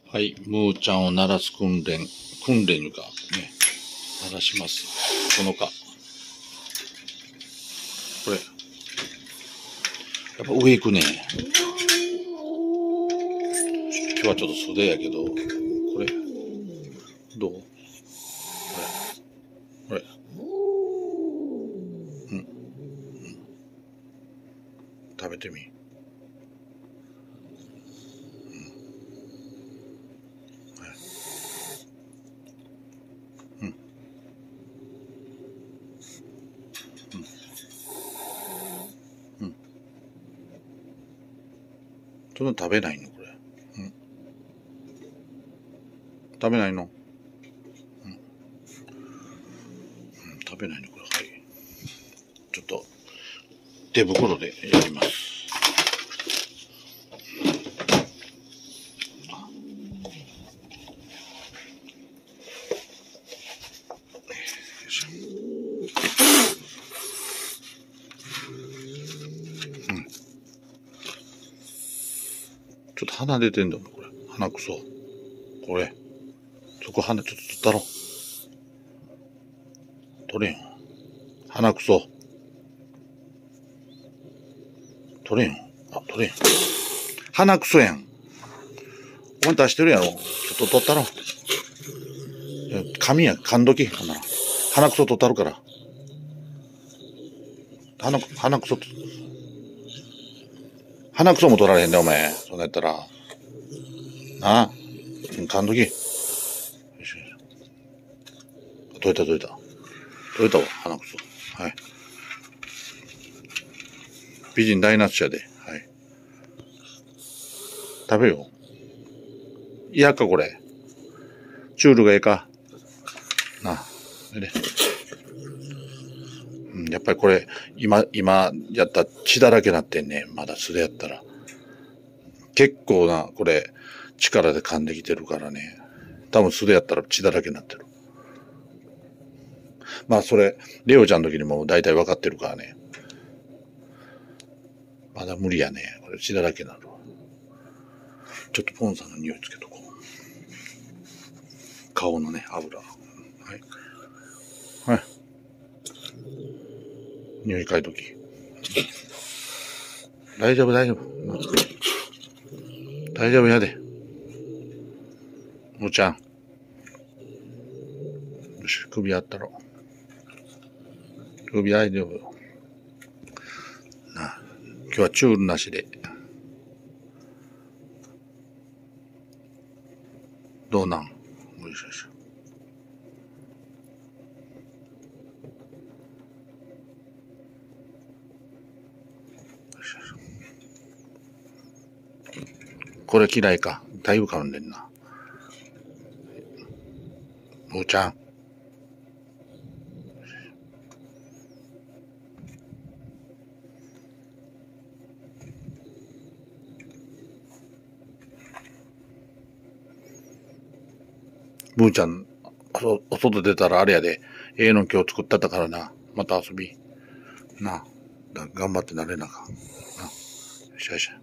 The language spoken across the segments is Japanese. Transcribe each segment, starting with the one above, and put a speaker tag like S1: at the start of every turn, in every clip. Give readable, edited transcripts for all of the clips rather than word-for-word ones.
S1: はい、ムーちゃんを鳴らす訓練いうか、ね、鳴らします。このか。これ。やっぱ上行くね。今日はちょっと袖やけど、これ、どう？これ。食べてみ。そんな食べないのこれ。食べないの、食べないのこれ。はい。ちょっと、手袋でやります。ちょっと鼻出てんだもん、これ。鼻くそ。これ。そこ鼻ちょっと取ったろ。取れんよ。鼻くそ。取れんよ。あ、取れん。鼻くそやん。お前出してるやろ。ちょっと取ったろ。髪や、噛んどき。ほんなら。鼻くそ取ったるから。鼻くそ、鼻くそも取られへんねお前。そんなやったら。なあ。噛んどき。よしよし。取れた。取れたわ、鼻くそ。はい。美人大ナッシュやで。はい。食べよう。嫌か、これ。チュールがええか。なあ。やっぱりこれ、今やったら血だらけなってんね。まだ素手やったら。結構な、これ、力で噛んできてるからね。多分素手やったら血だらけになってる。まあそれ、レオちゃんの時にも大体分かってるからね。まだ無理やね。これ血だらけになるわ。ちょっとポンさんの匂いつけとこう。顔のね、油。はい。はい。匂い嗅いとき。大丈夫。大丈夫やで。むーちゃん。よし、首あったろ。首大丈夫よ。なあ、今日はチュールなしで。どうなん？よいしょよいしょ。これ嫌いか。だいぶ噛んでんな。むーちゃん。むーちゃん、お外出たらあれやで。ええの今日作ったからな。また遊び。なあ。頑張ってなれなあかん。な。よしよし。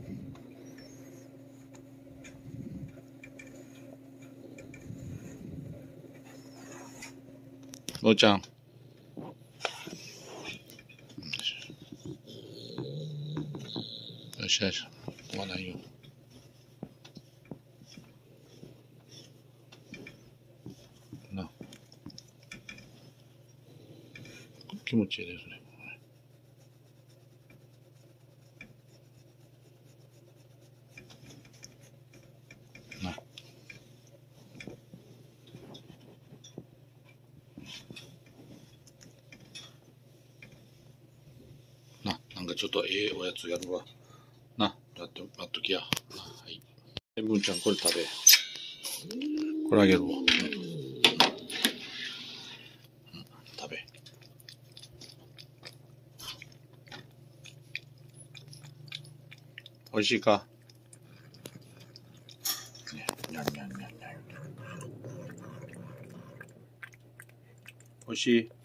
S1: むーちゃん。よしよし。止まないよ。な。気持ちいいですね。な。なんかちょっとええおやつやるわ。な、待っときや。はい。むーちゃん、これ食べ。これあげるわ。食べ。おいしいか？にゃんにゃんにゃんにゃん。おいしい？